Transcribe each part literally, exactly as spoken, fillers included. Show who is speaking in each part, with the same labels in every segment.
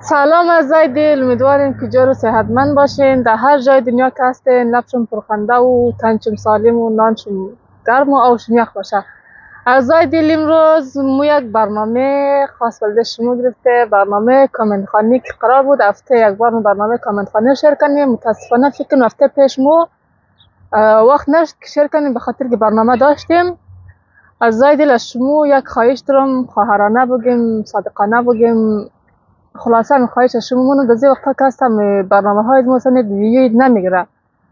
Speaker 1: سلام از دل، امیدواریم که جور و صحتمند باشین. در هر جای دنیا که هستین لبشون پرخنده و تنشون سالم و نانشون گرم و آوشون یخ باشه. از دل امروز مو یک برنامه خاص برای شما گرفته، برنامه کامنت خوانی که قرار بود هفته یک بار برنامه کامنت خوانی رو شیر کنیم. متاسفانه فکر کنم هفته پیش مو وقت نشد که شیر کنیم، به خاطر که برنامه داشتیم. از دل از شما یک خواهش دارم، خواهرانه بگیم، صادقانه بگیم. خلاصه من خواهش از شما مونو دزی وقتا که هستم برنامه های مثلا ویدیوی نمیگیره.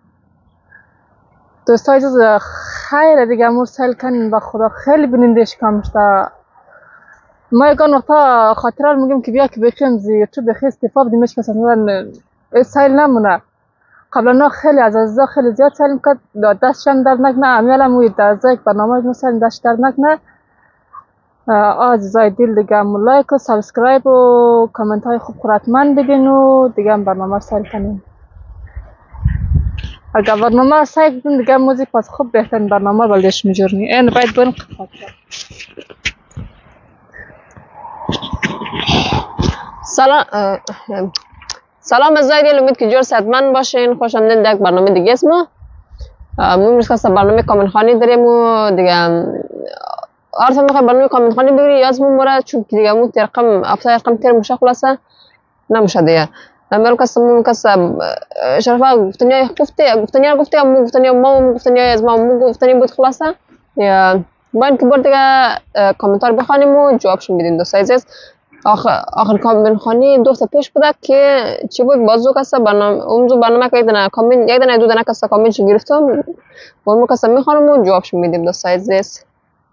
Speaker 1: دوستای جز خیلی دیگه مرسل کنین و خدا خیلی بینندش کم شده. ما یکان وقتا خاطره رو میگم که بیا که بخیم زی یوتیوب بخی استفاده بدیمش که مثلا سایل نمونه. قبلا خیلی از عزیزا خیلی زیاد سایل میکرد دستشان در نکنه، امیال هم وید در ازای برنامه مثلا دست در نکنه. عزیزای دل دیگه لایک و سابسکرایب و کامنت های خوب قراتمند بگین و دیگه هم برنامه رو سایل کنین. اگر برنامه رو سایل کنین دیگه موزیک پس خوب بهترین برنامه بلدش میجورنی. این باید بریم قفاق
Speaker 2: سلام سلام عزیزای دل، امید که جور صحتمند باشین. خوش آمدید در یک برنامه دیگه است. ما امروز که برنامه کامنت خوانی داریم و دیگه آرت میخوام برنامه کامنت خوانی بگیری یازمون مورد، چون که دیگه مو رقم افتاد رقم تیر مشه خلاصه نمیشه دیگه. امروز کسا مو کسا شرفا گفتنی گفته گفتنی گفته مو گفتنی ما گفتنی از ما مو گفتنی بود خلاصه. یا باید که برد دیگه کامنتار بخوانیم و جوابشون بدیم. دوستای عزیز آخر آخر کامنت خوانی دو تا پیش بوده که چی بود بازو کسا برنامه اونجا برنامه که یک دونه کامنت یک دونه دو دونه کسا کامنتش گرفتم و مو کسا میخوانم و جوابشون میدیم. دوستای عزیز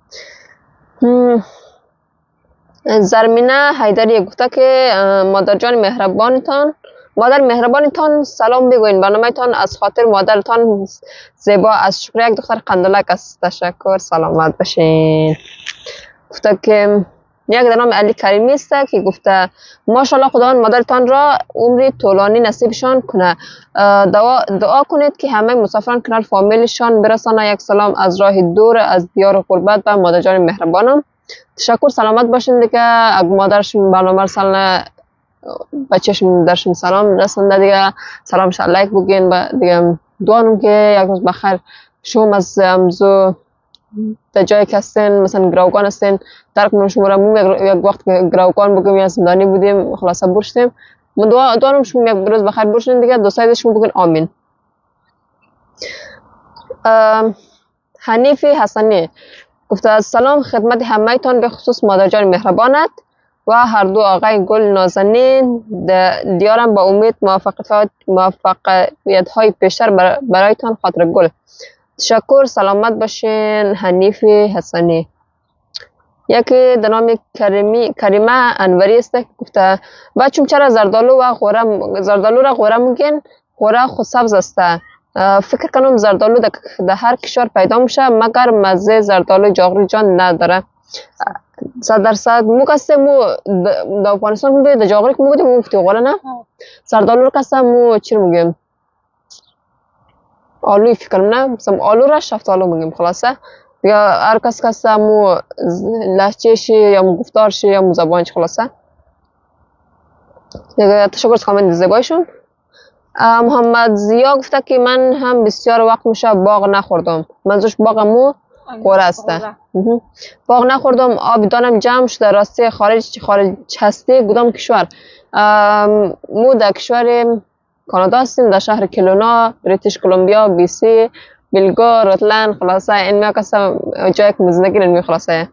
Speaker 2: زرمینه حیدری گفته که مادر جان مهربانتان مادر مهربانتان سلام بگوین، برنامه تان از خاطر مادرتان زیبا از شکر یک دختر قندلک است. تشکر، سلامت باشین. گفته که یک در نام علی کریمی است که گفته ماشاءالله خداوند مادرتان را عمری طولانی نصیبشان کنه. دعا, دعا کنید که همه مسافران کنار فامیلشان برسانه. یک سلام از راه دور از دیار و قربت به مادر جان مهربانم. تشکر، سلامت باشین دیگه. اگه مادرشون برنامه رسانه بچهشون درشون سلام رسانده دیگه سلام لایک بگین با دیگه دوانم که یک روز بخیر. شما از امزو در جایی که هستین مثلا گراوگان هستین درک من شما را مو یک وقت گراوگان بگم یا زندانی بودیم خلاصه برشتیم من دعا دارم شما یک روز بخیر برشین دیگه. دوستای شما بگین آمین. حنیفی حسنی گفته سلام خدمت همه تان به خصوص مادر جان مهربانت و هر دو آقای گل نازنین. دیارم با امید موفقیت موفقیت های پیشتر برایتان خاطر گل. تشکر، سلامت باشین. حنیفی حسنی. یکی در نام کریمی کریمه انوری است گفته بچم چرا زردالو و غوره زردالو را غوره میگن؟ غوره خود سبز است. فکر کنم زردالو در هر کشور پیدا میشه مگر مزه زردالو جاغری جان نداره. صد درصد مو کسته مو در افغانستان مو در جاغری که مو بودیم مو گفتی غوره نه زردالو رو کسته مو چی رو میگیم آلوی فکر نه مثلا آلو را شفتالو میگیم خلاصه دیگه. هر کس کسته مو لهجهشی یا مو گفتارشی یا مو زبانش خلاصه دیگه. تشکر از کامنت زیبایشون. محمد زیا گفته که من هم بسیار وقت میشه باغ نخوردم. منظورش باغ مو غوره است. باغ نخوردم آب دانم جمع شده. راستی خارج خارج هستی کدام کشور؟ مو در کشور کانادا هستیم در شهر کلونا، بریتیش کلمبیا، بی سی، بیلگو، روتلند خلاصه این می کسا جایی که زندگی نمی خلاصه.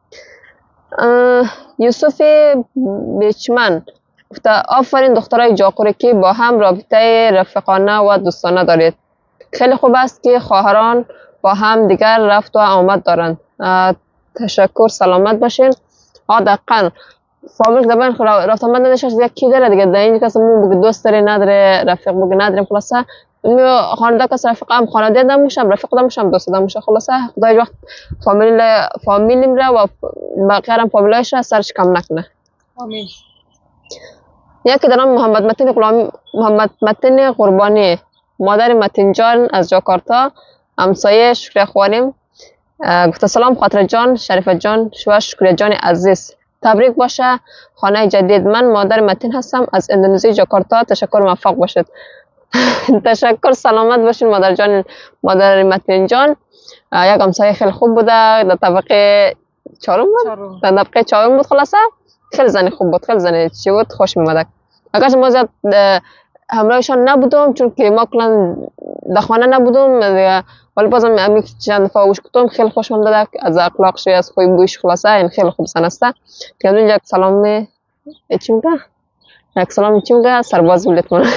Speaker 2: یوسف بیچمن گفته آفرین دخترای جاقوری که با هم رابطه رفیقانه و دوستانه دارید. خیلی خوب است که خواهران با هم دیگر رفت و آمد دارند. تشکر، سلامت باشین. آه دقیقا فامیل دبن رفت آمد نداشت دیگه کی داره دیگه در این کس مو بگه دوست داره نداره رفیق بگه نداریم خلاصه خانواده کس رفیق هم خانواده دموشم رفیق دموشم دوست دموشه خلاصه خدای وقت فامیل فامیلیم را و بقیه هم فامیلایش را سرش کم نکنه.
Speaker 1: آمین.
Speaker 2: یکی در نام محمد متین غلامی محمد متین قربانی مادر متین جان از جاکارتا همسایه شکر خوانیم گفته سلام خاطر جان شریف جان شوهر شکر جان عزیز تبریک باشه خانه جدید. من مادر متین هستم از اندونزی جاکارتا. تشکر، موفق باشید. تشکر، سلامت باشین مادر جان، مادر متین جان. یک همسایه خیلی خوب بوده، در طبقه چهارم بود، در طبقه چهارم بود. خلاصه خیلی زنی خوب بود، خیلی زنی چی بود، خوش می‌آمد. اگرچه ما زیاد همراهشان نبودم چون که ما کلا در خانه نبودم، ولی بازم همین چند دفعه گوش کردم خیلی خوش آمد از اخلاقش، از خوی بویش. خلاصه این خیلی خوب زن است. که یک سلام چی میگه، یک سلام چی میگه سرباز ولت من.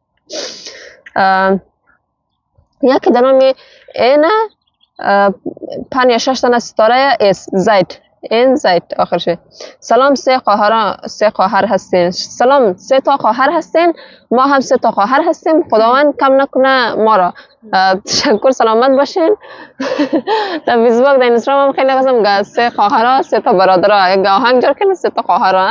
Speaker 2: یکی در نام این پنج یا شش تا ستاره اس زید، این زید آخرشه. سلام، سه خواهر سه خواهر هستین. سلام، سه تا خواهر هستین، ما هم سه تا خواهر هستیم. خداوند کم نکنه ما را. تشکر، سلامت باشین. در فیسبوک در اینستاگرام هم خیلی قسم سه خواهر سه تا برادر، یک آهنگ جور کنید سه تا خواهر.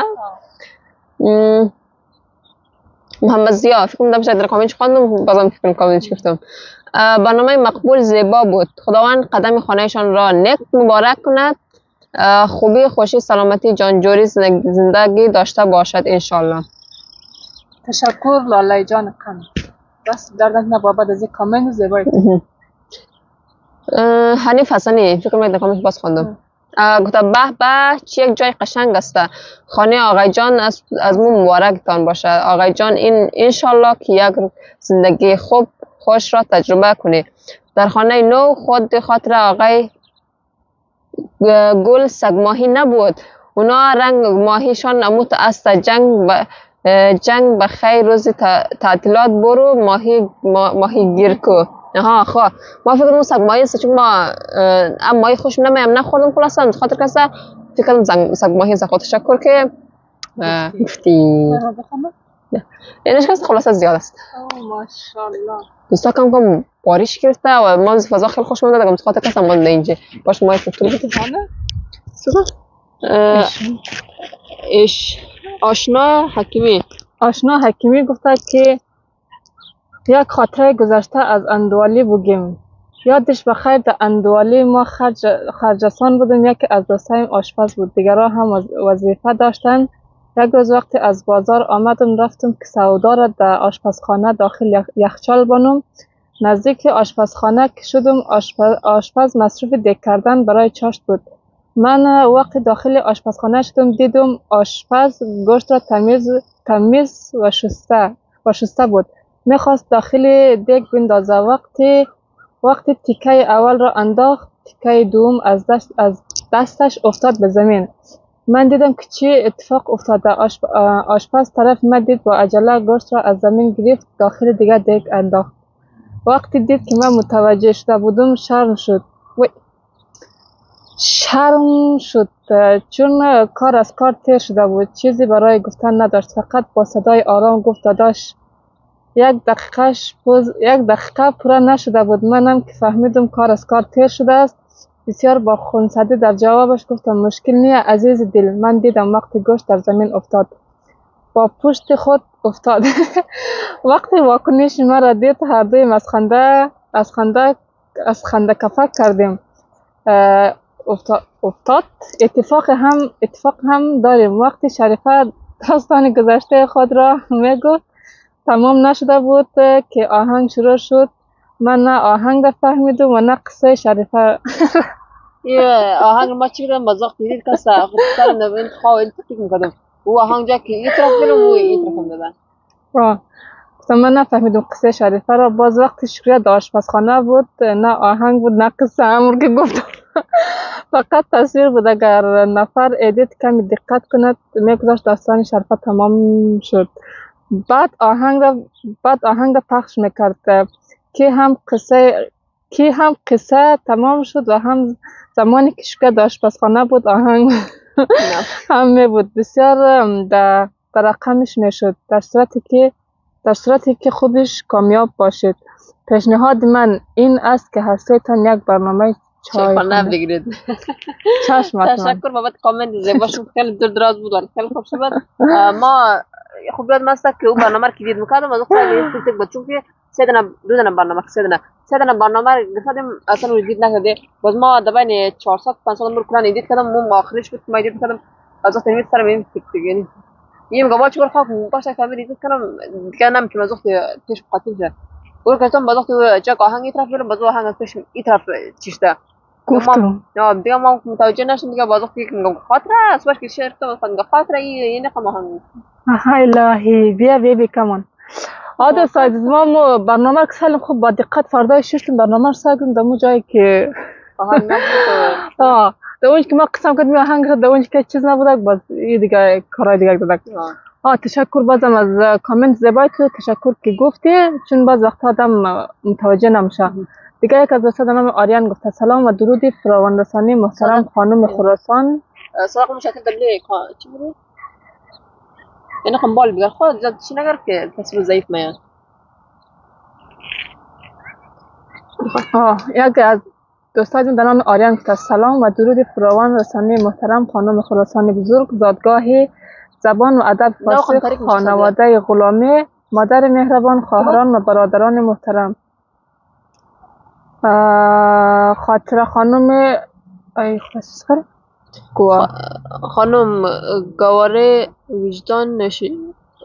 Speaker 2: محمد زیا فکر کنم در کامنت خواندم، بازم فکر کنم کامنت گفتم. برنامه مقبول زیبا بود. خداوند قدم خانهشان را نیک مبارک کند. خوبی، خوشی، سلامتی، جانجوری زندگی داشته باشد انشالله.
Speaker 1: تشکر لاله جان قم. بس دردت نبابد از این کامنت زیبایی.
Speaker 2: حنیف حسنی فکر کنم در کامنت باز خواندم. گفته به به چه یک جای قشنگ است. خانه آقای جان از از مو مبارکتان باشه. آقای جان این انشالله که یک زندگی خوب خوش را تجربه کنی. در خانه نو خود خاطر آقای گل سگ ماهی نبود. اونا رنگ ماهیشان اموت است. جنگ ب... جنگ به خیر روز تعطیلات برو ماهی ما... ماهی گیر کو. ها خو ما فکر کنم سگ ماهی است چون ما ام ماهی خوش نمیم نخوردم. خلاصا خاطر کسا فکر کنم سگ ماهی است. خاطر تشکر که گفتی. اینش کس خلاصا زیاد است.
Speaker 1: اوه ماشاءالله.
Speaker 2: دوستا کم کم بارش گرفته و ما فضا خیلی خوش اومده. دادم خاطر کسا مونده اینجا. باش ما فکر کنم
Speaker 1: خانه
Speaker 2: اش آشنا حکیمی
Speaker 1: آشنا حکیمی گفته که یک خاطره گذشته از اندوالی بگیم. یادش بخیر در اندوالی ما خرج خرجستان بودیم. یکی از دوستایم آشپز بود، دیگرها هم وظیفه داشتن. یک روز وقتی از بازار آمدم رفتم که سودا را در آشپزخانه داخل یخچال بانم. نزدیک آشپزخانه که شدم آشپز, آشپز مصروف دیگ کردن برای چاشت بود. من وقتی داخل آشپزخانه شدم دیدم آشپز گوشت را تمیز تمیز و شسته و شسته بود. میخواست داخل دیگ بندازه. وقتی وقتی تیکه اول را انداخت تیکه دوم از دست از دستش افتاد به زمین. من دیدم که چی اتفاق افتاده. آشپ... آشپز طرف من دید با عجله گوشت را از زمین گرفت داخل دیگه دیگ انداخت. وقتی دید که من متوجه شده بودم شرم شد. وی شرم شد چون کار از کار تیر شده بود. چیزی برای گفتن نداشت، فقط با صدای آرام گفت داداش یک دقیقهش پوز یک دقیقه پورا نشده بود. منم که فهمیدم کار از کار تیر شده است بسیار با خونسردی در جوابش گفتم مشکل نیه عزیز دل. من دیدم وقتی گوشت در زمین افتاد با پشت خود افتاد. وقتی واکنش مرا دید هر دویم از خنده از خنده از خنده کفک کردیم. افتاد اتفاق هم اتفاق هم داریم. وقتی شریفه داستان گذشته خود را میگفت تمام نشده بود که آهنگ شروع شد. من نه آهنگ را فهمیدم و نه قصه شریفه.
Speaker 2: یه آهنگ ما چی بودم مزاق دیدید کسا خود سر نوین خواه فکر میکردم او آهنگ جا که این طرف بینم و این طرف هم دادن.
Speaker 1: من نفهمیدم قصه شریفه را. باز وقتی شکریه در آشپزخانه بود نه آهنگ بود نه قصه همون که گفتم. فقط تصویر بود. اگر نفر ادیت کمی دقت کند میگذاشت داستان شریفه تمام شد. بعد آهنگ را بعد آهنگ را پخش میکرد که هم قصه که هم قصه تمام شد و هم زمانی که شکریه در آشپزخانه بود آهنگ هم می بود. بسیار در رقمش میشد. در صورتی که در صورتی که خودش کامیاب باشید. پیشنهاد من این است که هر سه‌تان یک برنامه چای
Speaker 2: خانه بگیرید.
Speaker 1: چشم.
Speaker 2: تشکر بابت کامنت زیباشون، خیلی دور دراز بود و خیلی خوب شد. ما خوب یاد ماست که اون برنامه رو که دید میکردم از اون خیلی تیک تیک بود چون که سه دونه دو دونه برنامه سه دونه سه دونه برنامه رو گفتیم اصلا رو دید نکرده. باز ما دبین چهارصد پانصد نمبر کلان ادیت کردم. اون آخرش بود که ما ادیت کردم از وقتی نمیت سرم این فکر یعنی یه میگم چیکار خواهم باشه فهمیدی دیگه کنم دیگه نمیتونم از وقتی پیش قاطی شه اول کردم باز وقتی جا آهنگ این طرف برم باز آهنگ از پیش این طرف چیشته
Speaker 1: گفتم
Speaker 2: ما دیگه ما متوجه نشدم دیگه باز وقتی میگم خاطره است باش که شعر تو خود خاطره این نقم آهنگ
Speaker 1: آها الهی بیا بیا بیا کمان عادت ساید ما مو برنامه کسل خوب با دقت فردای ششتم برنامه رو ساگم دمو جایی که
Speaker 2: آهنگ نبود
Speaker 1: آه دوونج که ما قسم کردیم آهنگ دوونج که چیز نبوده باز یه دیگه کارهای دیگه دادک آه تشکر بازم از کامنت زیبای تو تشکر که گفتی چون باز وقت آدم متوجه نمیشه دیگه یک از دوستان نام آریان گفته سلام و درودی فراوان رسانی محترم خانم خراسان
Speaker 2: صدق مشکل دبلی چی بود یعنی خم بال بگر خود زد چی نگر که تصویر ضعیف میاد
Speaker 1: آه یک از دوستان در نام آریان گفته سلام و درود فراوان رسانی محترم خانم خراسانی بزرگ زادگاه زبان و ادب فارسی خانواده غلامی مادر مهربان خواهران و برادران محترم خاطر خانم ای خسر گوا
Speaker 2: خانم گواره وجدان نشی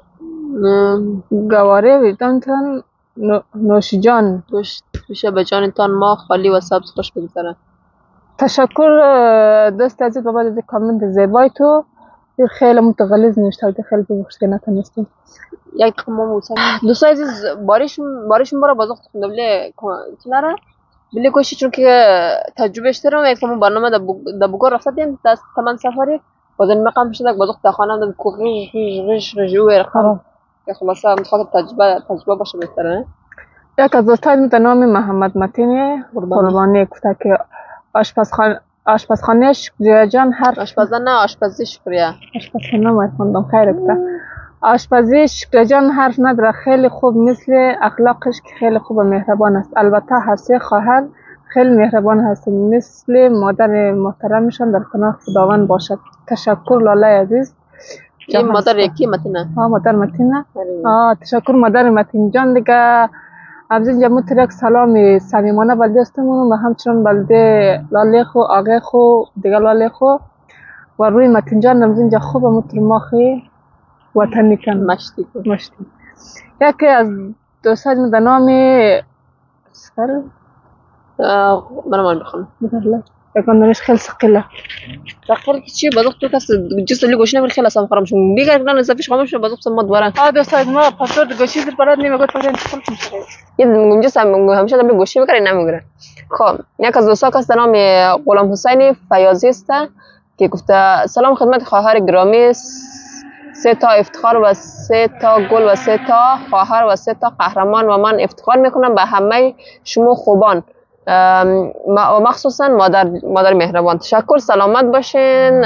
Speaker 1: گواره وجدان تان نوشیجان
Speaker 2: میشه به جانتان ما خالی و سبز خوش بگذره
Speaker 1: تشکر دوست عزیز بابا از کامنت زیبای تو خیلی متغلظ نوشته خیلی ببخشید که نتونستم
Speaker 2: یک دقیقه ما موسم دوست عزیز باریشون باریشون برای بازاق خوندم بله کناره بله کوشش چون که تجربه اشترم یک کمون برنامه در بگار رفته دیم دست تمن سفری بازن مقام شده بازاق در خانه در کوخی ریش رجوع رقم که خلاصه متخاطب تجربه تجربه باشه بهتره
Speaker 1: یک از دوستان در نام محمد متین قربانی گفته که آشپزخانه آشپزخانه شکریه جان هر
Speaker 2: آشپزخانه نه آشپزی شکریه
Speaker 1: آشپزخانه ما خوندم خیر گفته آشپزی شکریه جان حرف نداره خیلی خوب مثل اخلاقش که خیلی خوب و مهربان است البته هر سه خواهر خیلی مهربان هستند مثل مادر محترمشان در کنار خداوند باشد تشکر لاله عزیز
Speaker 2: این مادر یکی متینه
Speaker 1: ها مادر متینه آه تشکر مادر متین جان دیگه از اینجا متر یک سلام صمیمانه بلده استمون و همچنان بلده لاله خو آقای خو دیگه لاله خو و روی متین جان از اینجا خوب متر ماخی وطنی کن
Speaker 2: مشتی
Speaker 1: مشتی یکی از دوستان در نام سفر
Speaker 2: من من بخونم
Speaker 1: یکان دانش خیلی سقیله
Speaker 2: سقیل که چیه بازوق تو کس جست لی گوشی نمیر خیلی اسم خرام شون بیگر کنن نزفیش خاموش شون بازوق سمت دوارن
Speaker 1: آه دوستان ما پاسورد گوشی زیر پراد نیمه گفت پاسورد خلق میشه
Speaker 2: یه دنگم جست هم همیشه دبلی گوشی بکره نمیگره خب یک از دوستا کس در نام غلام حسینی فیاضی است که گفته سلام خدمت خواهر گرامی سه تا افتخار و سه تا گل و سه تا خواهر و سه تا قهرمان و من افتخار میکنم به همه شما خوبان و مخصوصا مادر مادر مهربان تشکر سلامت باشین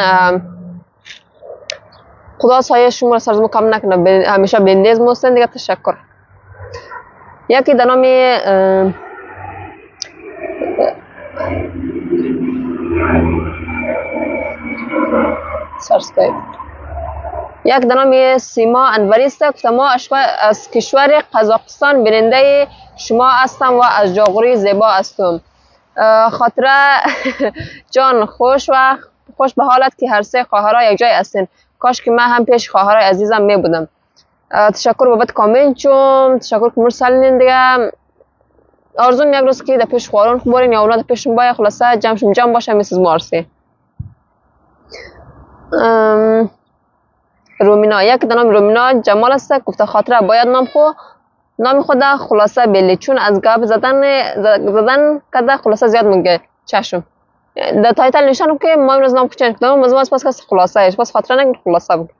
Speaker 2: خدا سایه شما را سرزمو کم نکنه همیشه بندیز موستن دیگه تشکر یکی در نام سرسکایب یک در نام سیما انوری است که ما از کشور قزاقستان بیننده شما هستم و از جاغوری زیبا هستم خاطره جان خوش و خوش به حالت که هر سه خواهرها یک جای هستین کاش که من هم پیش خواهرای عزیزم می بودم تشکر بابت کامنت چون تشکر که مرسلین دیگه آرزوم یک روز که در پیش خواهران خوب بارین یا اولاد پیشم باید خلاصه جمعشم جمع باشه مثل مارسی رومینا یک در نام رومینا جمال است گفته خاطره باید نام خو نام خود خلاصه بلی چون از گپ زدن زدن کده خلاصه زیاد میگه چشم در تایتل نشانم که ما امروز نام کوچن کدام از ما پس کس خلاصه ایش پس خاطره نگید خلاصه بود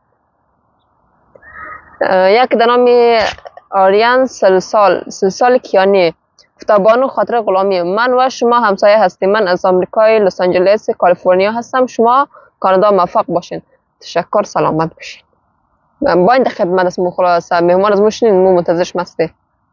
Speaker 2: یک در نام آریان سلسال سلسال کیانی گفته بانو خاطره غلامی من و شما همسایه هستیم من از آمریکای لس آنجلس کالیفرنیا هستم شما کانادا موفق باشین تشکر سلامت باشین با این خدمت است خلاصه مهمان از مشنین مو منتظرش مسته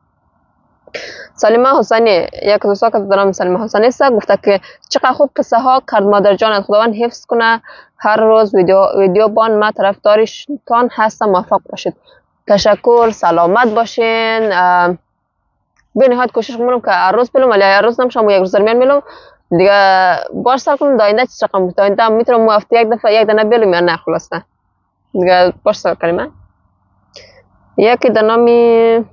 Speaker 2: سلیمه حسینی یک دوستا که در نام سلیمه حسینی است گفته که چقدر خوب قصه ها کرد مادر جان خداوند حفظ کنه هر روز ویدیو ویدیو بان ما طرفدارتان هستم موفق باشید تشکر سلامت باشین به نهایت کوشش میکنم که هر روز بلوم ولی هر روز نمیشم یک روز درمیان میلم دیگه باش سر کنم داینده چی رقم بود داینده میتونم مو هفته یک دفعه یک دانه بیارم یا نه خلاصه دیگه باش سر کنیم. یکی در نامی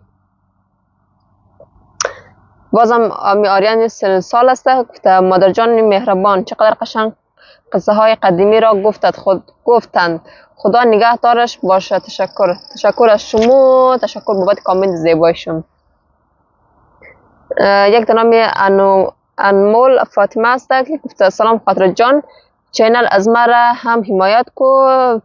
Speaker 2: بازم آمی آریان سن سال است. گفته مادر جان مهربان چقدر قشنگ قصه های قدیمی را گفتند خود گفتند خدا نگهدارش باشه. تشکر تشکر از شما، تشکر بابت کامنت زیبایشون. یک دنامی انو انمول فاطمه است که گفته سلام خاطر جان چینل از مرا هم حمایت کو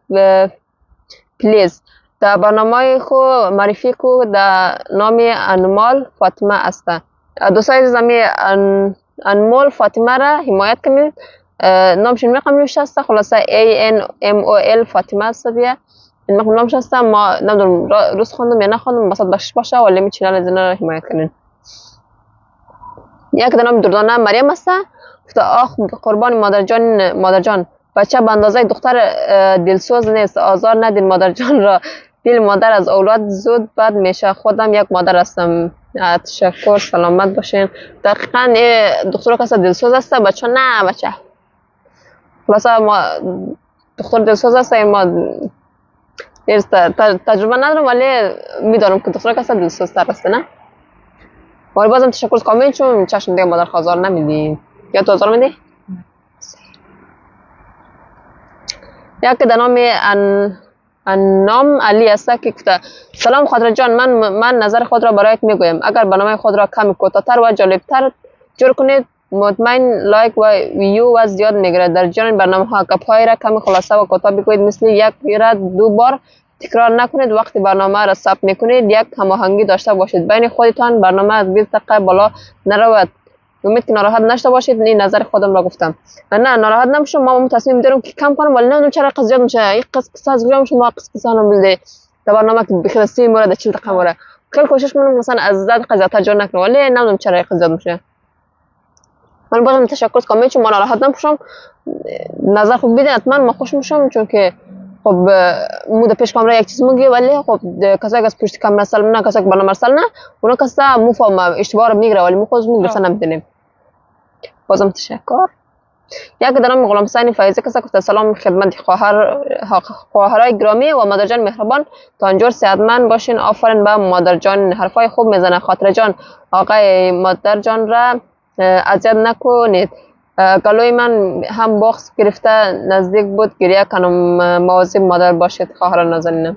Speaker 2: پلیز. در برنامه خو معرفی کو در نام انمول فاطمه است. دوستای زمی ان انمول فاطمه را حمایت کنید. نامشون میقم نوشته است خلاصه A N M O L فاطمه است دیگه. این مقام نامش است ما نمیدونم روز خواندم یا نخواندم بسات بخش باشه ولی می چینل از اینا را حمایت کنید. یک دنام دردانه مریم است. گفته آخ قربان مادر جان مادر جان بچه به اندازه دختر دلسوز نیست آزار ندین مادر جان را. دل مادر از اولاد زود بد میشه. خودم یک مادر هستم. تشکر سلامت باشین. دقیقا دختر کسی دلسوز است بچه نه بچه خلاصه ما دختر دلسوز است ما تجربه ندارم ولی میدانم که دختر کسی دلسوز تر است نه. ولی بازم تشکر از کامنت چون چشم دیگه مادر خازار نمیدی یا تو آزار میدی؟ یک در نام ان انام علی است که گفته سلام خاطر جان من من نظر خود را برایت میگویم اگر برنامه خود را کمی کوتاه‌تر و جالبتر جور کنید مطمئن لایک و ویو و زیاد میگیرد. در جان برنامه ها کپ‌های را کمی خلاصه و کوتاه بگویید مثل یک را دو بار تکرار نکنید. وقتی برنامه را ثبت میکنید یک هماهنگی داشته باشید بین خودتان. برنامه از بیست دقیقه بالا نرود. امید که ناراحت نشده باشید. این نظر خودم را گفتم. نه ناراحت نمیشم ما تصمیم دارم که کم کنم ولی نمیدونم چرا قضیه میشه. یک قصه قصه از گفتم شما قصه قصه نمیده در برنامه که بخیر سی مورد چهل دقیقه مورد خیلی کوشش میکنم مثلا از زد قضیه تا جور نکنم ولی نمیدونم چرا یک قضیه میشه. من بازم تشکر از کامنت شما ناراحت نمیشم. نظر خوب بدین حتما ما خوش میشم چون که خب مود پیش کامرا یک چیز میگه ولی خب کسایی که از پشت کامرا سال نه کسایی که برنامه سال نه اونا کسا مفهوم اشتباه رو میگیره ولی ما خودمون میدونیم نمیدونیم. بازم تشکر. یک دارم غلام حسین فایزی کسا گفته سلام خدمت خواهر خواهرای گرامی و مادر جان مهربان تا اینجور صحتمند باشین. آفرین به مادر جان حرفای خوب میزنه. خاطر جان آقای مادر جان را اذیت نکنید. گلوی من هم بغض گرفته نزدیک بود گریه کنم. مواظب مادر باشید خواهر نازنینم.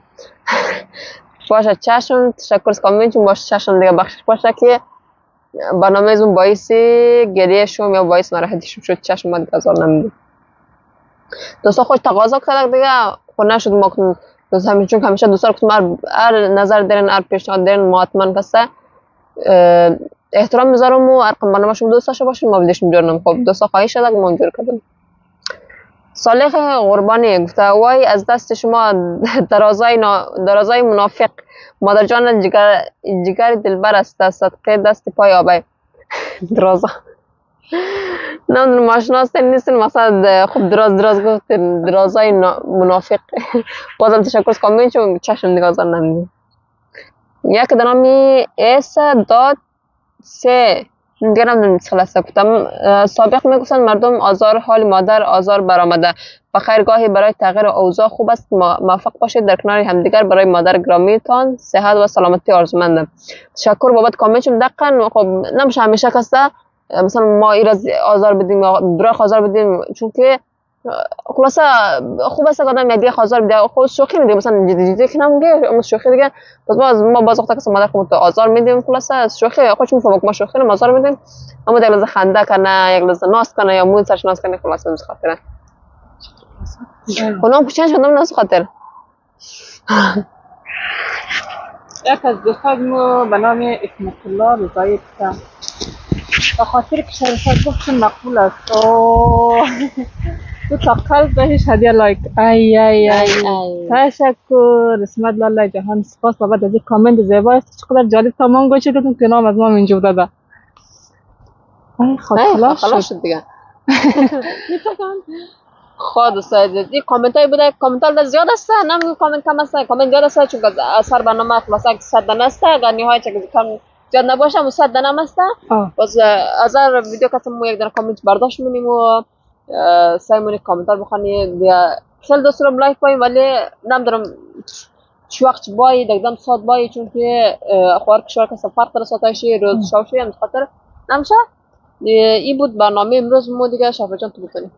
Speaker 2: باشه چشم تشکر از کامنت باشه چشم دیگه بخشش باشه که برنامه از اون باعث گریه شوم یا باعث ناراحتی شد چشم ما دیگه ازار نمیدیم. دوستا خوش تقاضا کرده دیگه خود نشد ما کنیم دوست همیشه چون همیشه دوستا رو هر نظر دارین هر پیشنهاد دارین ما حتما کسه احترام میذارم و هر برنامه شما دوست داشته باشین ما بدیشم جور نم. خب دوستا خواهی شده که ما جور کردم. صالح قربانی گفته وای از دست شما درازای درازای منافق مادر جان جگر جگر دلبر است صدقه دست پای آبای درازا نمیدونم ماشناستین نیستین مثلا خب دراز دراز گفتین درازای منافق. بازم تشکر از کامنت چون چشم نگاه زن نمیدونم. یک دنامی ایس داد سه دیگه نمیدونم خلاصه گفتم. سابق میگفتن مردم آزار حال مادر آزار برآمده و خیرگاهی برای تغییر اوضاع خوب است موفق باشید در کنار همدیگر برای مادر گرامیتان صحت و سلامتی آرزومندم. تشکر بابت کامنتشون. دقیقاً خب نمیشه همیشه کسته مثلا ما ایراز آزار بدیم یا دراخ آزار بدیم چون که خلاصه خوب است آدم دیگه آزار بده خود شوخی میده مثلا جدی جدی که نمیگه اما شوخی دیگه باز باز ما باز وقتا که مادر خود آزار میدیم خلاصه شوخی خودش میفهمه ما شوخی نم آزار میدیم اما یک لحظه خنده کنه یک لحظه ناز کنه یا مود سرش ناز کنه خلاصه از خاطر خودم خوشش شدم ناز خاطر.
Speaker 1: یک از دوستان به نام اسمت الله رضایی کردم به خاطر که شرفت گفتم مقبول است دو تا قلب بهش هدیه لایک. ای ای ای تشکر اسمت الله جهان سپاس بابت از این کامنت زیبا است. چقدر جالب تمام گوشه کردم که نام از ما اینجا داده. ای خب خلاص شد دیگه.
Speaker 2: خود دوستای این کامنت های بوده کامنت ها زیاد است نمیدونم کامنت کم است کامنت زیاد است چون اثر برنامه خلاصه صد دانه است اگر نهایت کم زیاد نباشه و صد دانه است. باز از هر ویدیو که ما یک دانه کامنت برداشت می‌کنیم و سعی می‌کنیم کامنتار بخونیم دیگه. خیلی دوست دارم لایک کنیم ولی نمی‌دونم چه وقت باید دکدم ساعت باید چون که خوار کشور که سفر کنه ساعتش روز شوشه هم خاطر نمیشه. این بود برنامه امروز ما دیگه. شفا جان تو بکنیم.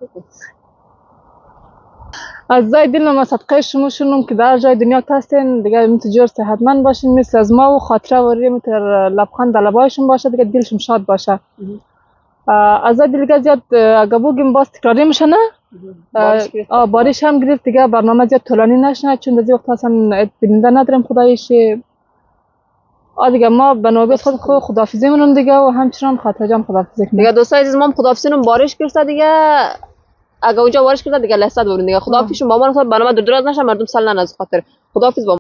Speaker 1: از زای دل ما صدقه شما شونم که در جای دنیا هستین دیگه متجر صحتمند باشین مثل از ما و خاطره وری متر لبخند در لبایشون باشه دیگه دلشون شاد باشه. از زای دل دیگه زیاد اگه بگیم باز تکراری میشه نه؟ آه بارش هم گرفت دیگه برنامه زیاد طولانی نشه چون در وقت اصلا بیننده نداریم خدایش. آه دیگه ما به نوبت خود خود خداحافظی منون دیگه و همچنان خاطره جان خداحافظی کنیم
Speaker 2: دیگه. دوستای عزیز ما هم خداحافظی نون بارش گرفته دیگه. اگه اونجا بارش کرده دیگه لحظت برون دیگه. خداحافظ شما با ما برنامه دراز نشه مردم سال نن از خاطر خداحافظ.